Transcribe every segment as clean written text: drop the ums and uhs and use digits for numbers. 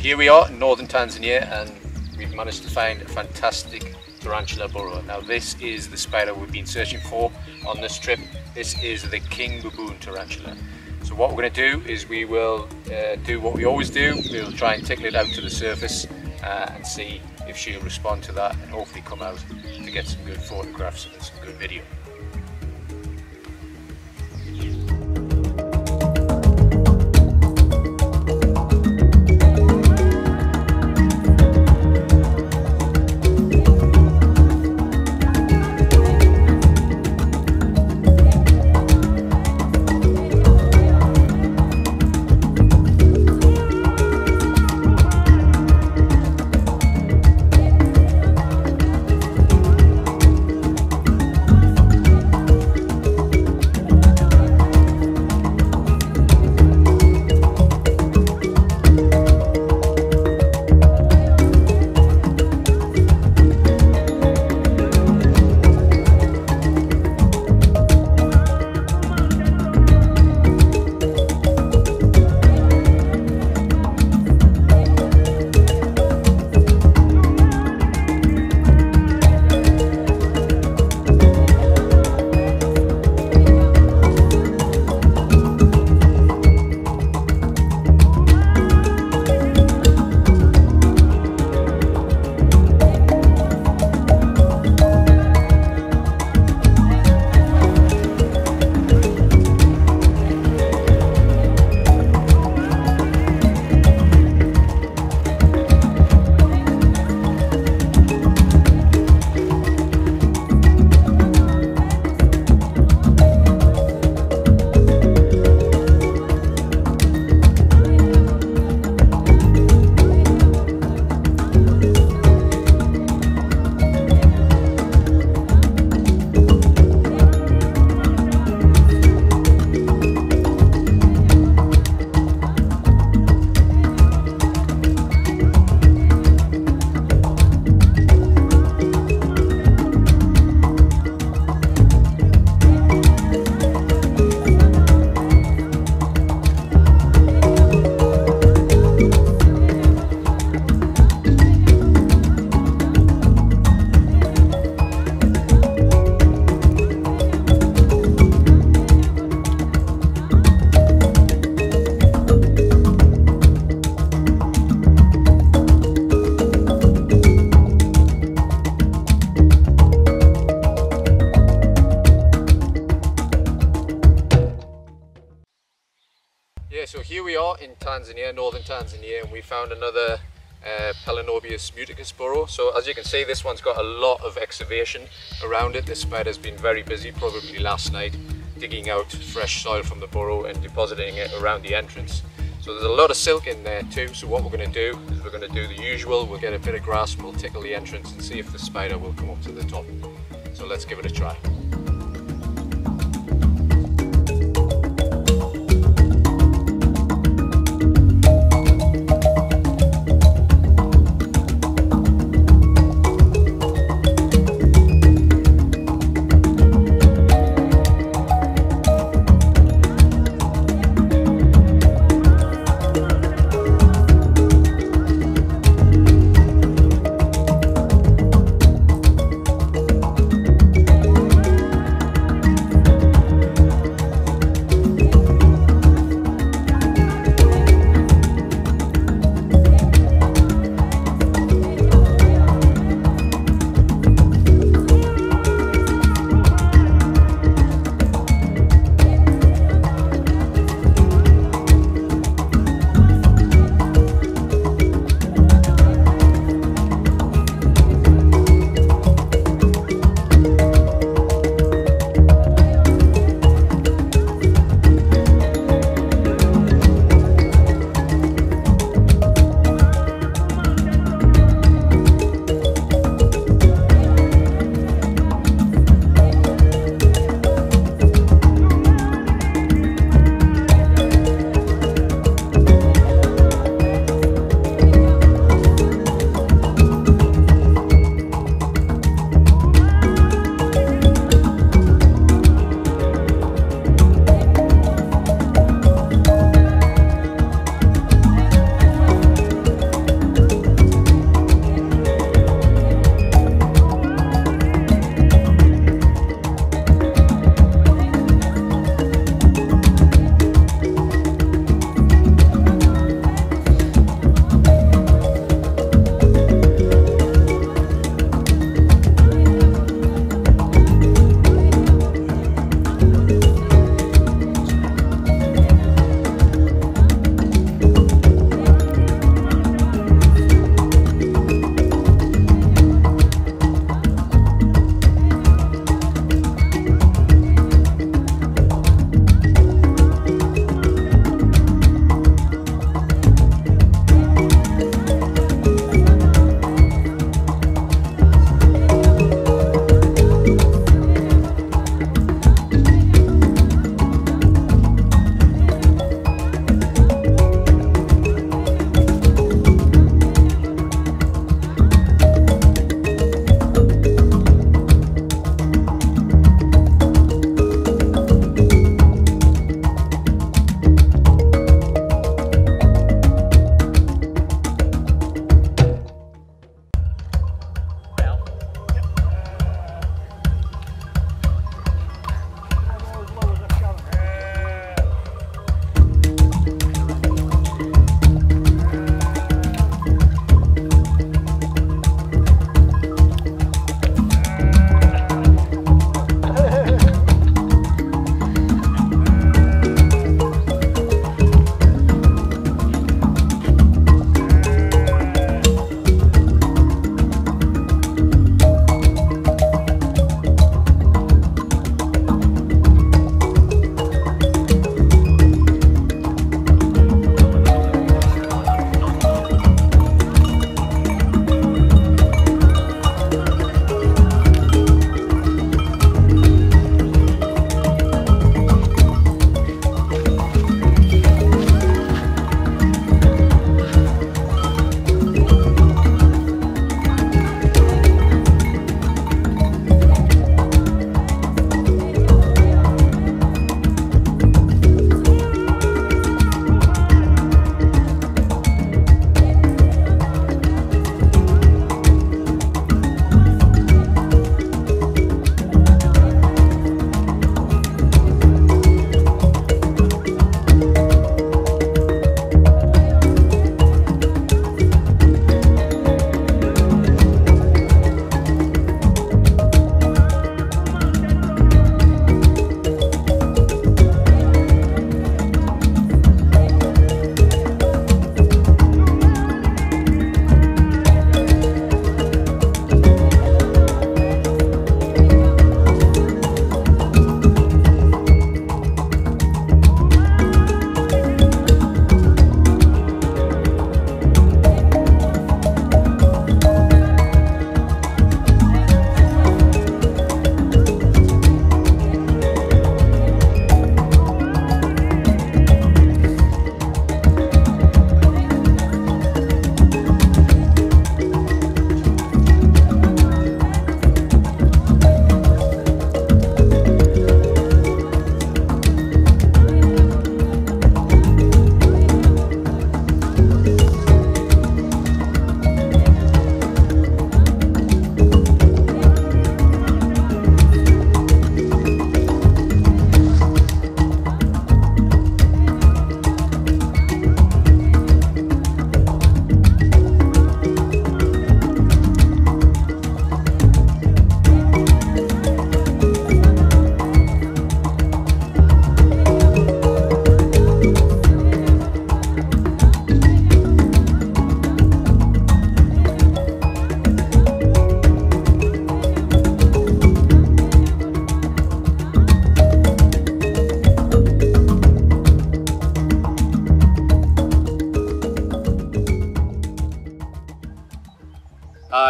Here we are in northern Tanzania, and we've managed to find a fantastic tarantula burrow. Now this is the spider we've been searching for on this trip. This is the king baboon tarantula. So what we're going to do is we will do what we always do. We'll try and tickle it out to the surface and see if she'll respond to that, and hopefully come out to get some good photographs and some good video. Yeah, so here we are in Tanzania, northern Tanzania, and we found another Planobius muticus burrow. So as you can see, this one's got a lot of excavation around it. This spider's been very busy, probably last night, digging out fresh soil from the burrow and depositing it around the entrance. So there's a lot of silk in there too, so what we're going to do is we're going to do the usual. We'll get a bit of grass and we'll tickle the entrance and see if the spider will come up to the top. So let's give it a try.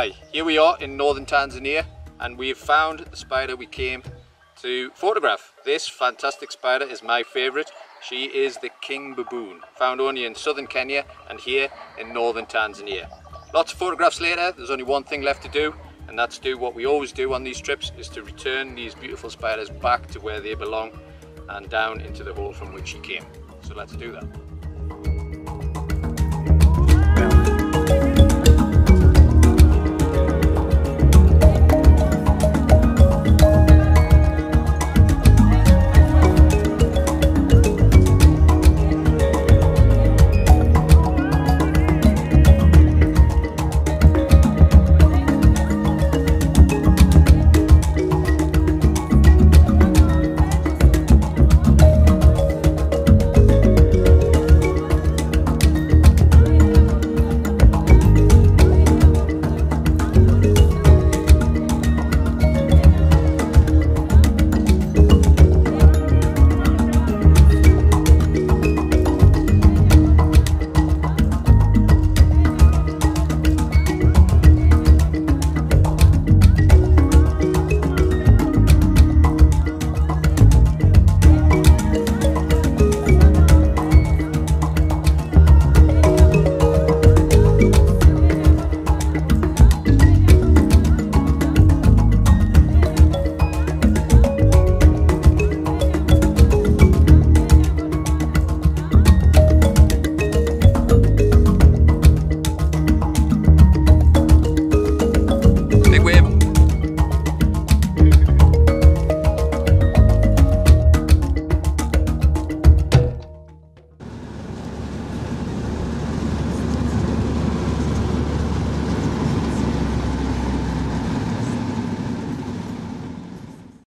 Hi, here we are in northern Tanzania, and we have found the spider we came to photograph. This fantastic spider is my favourite. She is the king baboon, found only in southern Kenya and here in northern Tanzania. Lots of photographs later. There's only one thing left to do, and that's do what we always do on these trips, is to return these beautiful spiders back to where they belong and down into the hole from which she came. So let's do that.